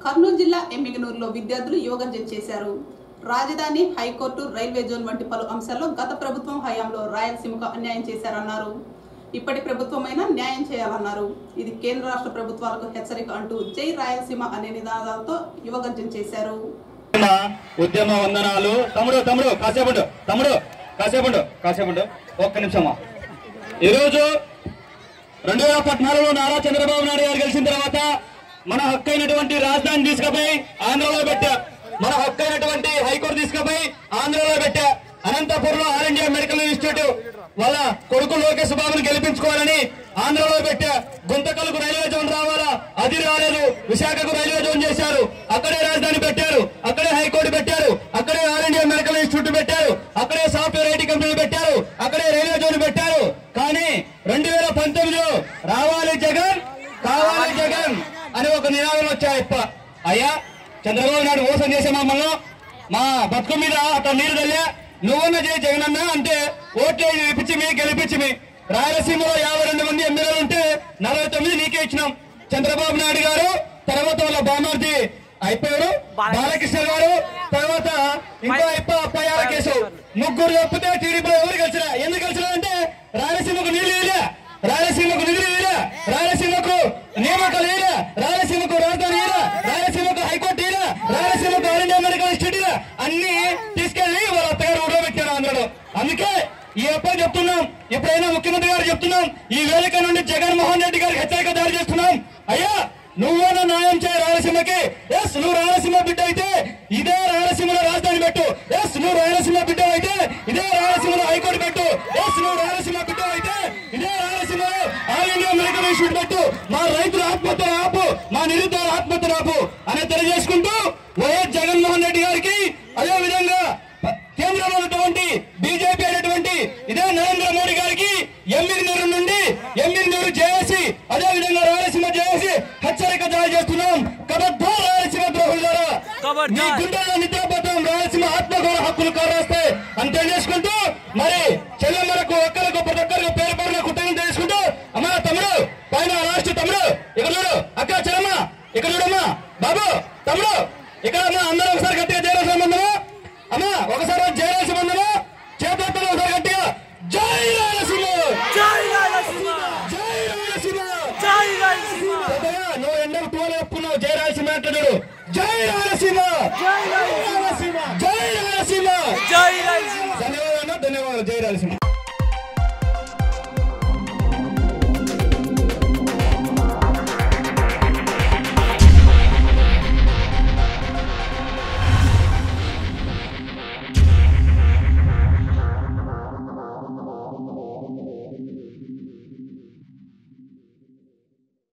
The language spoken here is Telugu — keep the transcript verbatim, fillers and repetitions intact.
కర్నూలు జిల్లా ఎమ్మిగనూరులో విద్యార్థులు యోగర్జన చేశారు. రాజధాని, హైకోర్టు, రైల్వే జోన్ వంటి పలు అంశాల్లో గత ప్రభుత్వం హయాంలో రాయలసీమకు అన్యాయం చేశారన్నారు. ఇప్పటి ప్రభుత్వమైనా న్యాయం చేయాలన్నారు. ఇది కేంద్ర రాష్ట్ర ప్రభుత్వాలకు హెచ్చరిక అంటూ జై రాయలసీమ అనే నినాదాలతో యువగర్జన చేశారు. ఉద్యమ వందనాలు. తమ్ముడు తమ్ముడు కాసేపుండు తమ్ముడు కాసేపుండు కాసేపుండు ఒక్క నిమిషమా. ఈరోజు రెండు వేల పద్నాలుగులో నారా చంద్రబాబు నాయుడు గారు గెలిచిన తర్వాత మన హక్కు అయినటువంటి రాజధాని తీసుకుపోయి ఆంధ్రలో పెట్టా, మన హక్కు అయినటువంటి హైకోర్టు తీసుకుపోయి ఆంధ్రలో పెట్టా. అనంతపురంలో ఆల్ ఇండియా మెడికల్ ఇన్స్టిట్యూట్ వాళ్ళ కొడుకు లోకేష్ బాబుని గెలిపించుకోవాలని ఆంధ్రలో పెట్టా. గుంతకల్కు రైల్వే జోన్ రావాలా, అది రాలేదు. విశాఖకు రైల్వే జోన్ చేశారు, అక్కడే రాజధాని పెట్టారు, అక్కడే హైకోర్టు పెట్టారు, అక్కడే ఆల్ ఇండియా మెడికల్ ఇన్స్టిట్యూట్ పెట్టారు, అక్కడే సాఫ్ట్వేర్ ఐటీ కంపెనీలు పెట్టారు, అక్కడే రైల్వే జోన్ పెట్టారు. కానీ రెండు వేల పంతొమ్మిదిలో రావాలి జగన్, కావాలి జగన్ అని ఒక నినాదం వచ్చాయప్ప. అయ్యా చంద్రబాబు నాయుడు మోసం చేసే మమ్మల్ని మా బతుకు మీద అతను నీరు తల్లే, నువ్వన్న చేయి జగన్ అన్న అంటే ఓట్లు ఇప్పించి మీ గెలిపించి మీ రాయలసీమలో యాభై రెండు మంది ఎమ్మెల్యేలు ఉంటే నలభై తొమ్మిది నీకే ఇచ్చినాం. చంద్రబాబు నాయుడు గారు తర్వాత వాళ్ళ బామార్ది అయిపోయారు బాలకృష్ణ గారు, తర్వాత ఇంకా ఇప్ప అప్పయ్యాల కేసు, ముగ్గురు తప్పితే టీడీపీలో ఎవరు కలిసిరా? ఎందుకు కలిసిరా అంటే రాయలసీమకు నీళ్లు వేయలే, రాయలసీమకు నిధులు వేయలే, రాయలసీమకు నియామకాలు వేయలే, రాయలసీమకు రాజధాని వేయలే, రాయలసీమకు హైకోర్టు వేయలే, రాయలసీమకు ఆల్ ఇండియా మెడికల్ ఇన్స్టిట్యూట్ అన్ని తీసుకెళ్లి వాళ్ళ అత్తగారు ఊడో పెట్టారు ఆంధ్రలో. అందుకే ఈ అబ్బాయి చెప్తున్నాం, ఎప్పుడైనా ముఖ్యమంత్రి గారు చెప్తున్నాం, ఈ వేదిక నుండి జగన్మోహన్ రెడ్డి గారికి హెచ్చరిక దాడి చేస్తున్నాం. అయ్యా నువ్వేనా న్యాయం చేయ రాయలసీమకి? ఎస్ నువ్వు రాయలసీమ బిడ్డ అయితే ఇదే రాయలసీమలో రాజధాని పెట్టు. ఎస్ నువ్వు రాయలసీమ బిడ్డ అయితే ఇదే రాయలసీమలో హైకోర్టు పెట్టు. ఎస్ నువ్వు రాయలసీమ బిడ్డ అయితే ఇదే రాయలసీమలో ఆల్ ఇండియా మెడికల్ ఇన్స్టిట్యూట్ పెట్టు. మా రైతుల ఆత్మహత్యను ఆపు, మా నిరుద్యోగ ఆత్మహత్యను ఆపు అని తెలియజేసుకుంటూ వైఎస్ జగన్మోహన్ రెడ్డి గారికి, అదే విధంగా కేంద్రంలో ఉన్నటువంటి బీజేపీ అయినటువంటి ఇదే నరేంద్ర మోడీ గారికి ఎమ్మిగనూరు నుండి ఎమ్మిగనూరు జేఏసీ, అదే విధంగా రాయలసీమ జేఏసీ హెచ్చరిక జారీ చేస్తున్నాం. కబడ్డా రాయలసీమ ద్రోహులారా, మీ గుండెల్లో నిద్రపోతాం, రాయలసీమ ఆత్మగౌరవ హక్కులు కారాస్తే అని తెలియజేసుకుంటూ మరి చెల్లెమ్మలకు అక్కలకు ప్రతి ఒక్కరికి పేరు పేరున కృతజ్ఞత చేసుకుంటూ, అమ్మా తమ్ముడు పైన రాష్ట్ర తమ్ముడు ఇక్కడ చూడు, అక్క చెల్లమ్మ ఇక్కడ చూడమ్మా, బాబు తమ్ముడు ఇక్కడ అమ్మా, అందరూ ఒకసారి గట్టిగా జయరాల్సిన మందము అమ్మా, ఒకసారి జయరాల్సిన మందము చేతులతో ఒకసారి గట్టిగా జై రాయలసీమ, జై రాయలసీమ, జై రాయలసీమ, జై రాయలసీమ. నువ్వు ఎండకు తోలు ఒప్పుకున్నావు, జై రాయలసీమ అంటే చూడు, జై రాయలసీమ, జై రాయలసీమ, జై రాయలసీమ, జై రాయలసీమ. ధన్యవాదాలు ధన్యవాదాలు జై రాయలసీమ.